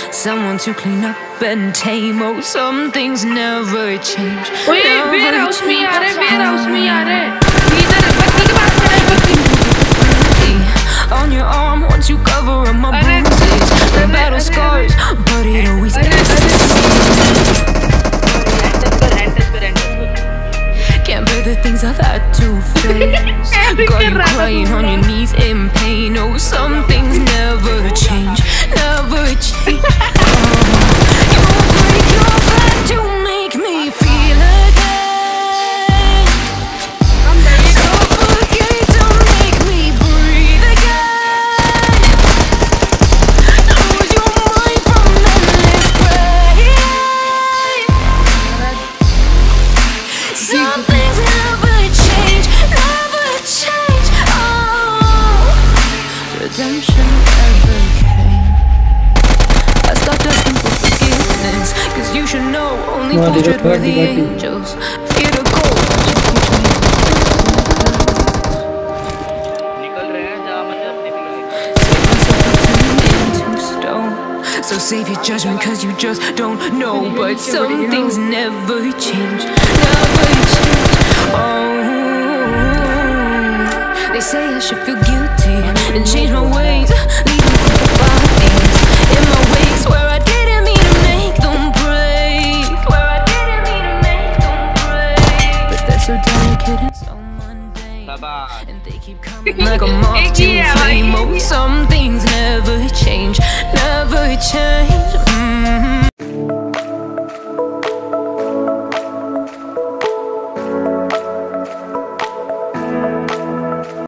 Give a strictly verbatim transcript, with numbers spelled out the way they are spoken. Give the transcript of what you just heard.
someone to clean up and tame. Oh, some things never change. Wait, warehouse में आ रहे, warehouse में आ रहे. इधर बत्ती के पास खड़ा है, बत्ती. On your arm, once you cover up my bruises, the battle scars, but it always ends. Can't bear the things I've had to face. Got you crying on your knees in pain. Oh, some things never change, never change. Oh, you break your back to make me feel again. Suffocate to make me breathe again. Lose your mind from endless pain. Some things never change, never change. Oh, redemption never came. I stopped asking for forgiveness, cause you should know only fools tread where the angels fear to go. So save your judgment cause you just don't know. But some things never change, never change. Oh, they say I should feel guilty and change my ways, leaving bodies in my wake. Swear I didn't mean to make them break, swear I didn't mean to make them break. But they're so delicate and so mundane, and they keep coming like a moth to flame. Oh, some things never change, never change.